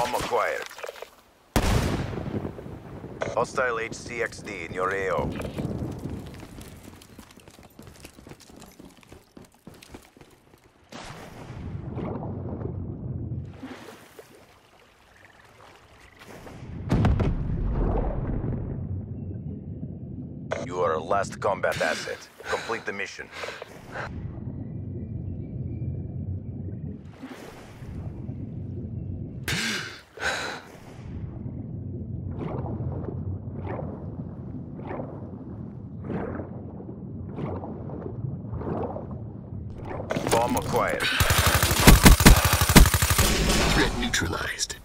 Bomb acquired. Hostile HCXD in your AO. You are our last combat asset. Complete the mission. Bomb acquired. Threat neutralized.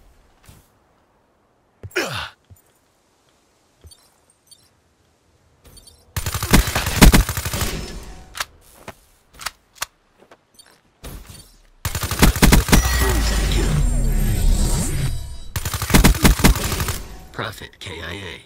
Prophet KIA.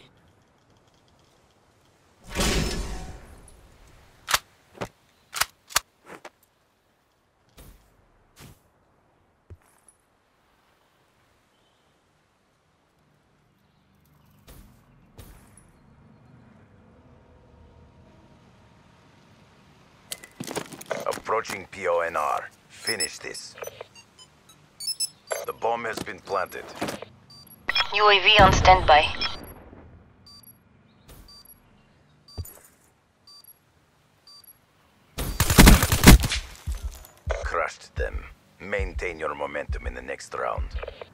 Approaching PONR. Finish this. The bomb has been planted. UAV on standby. Crushed them. Maintain your momentum in the next round.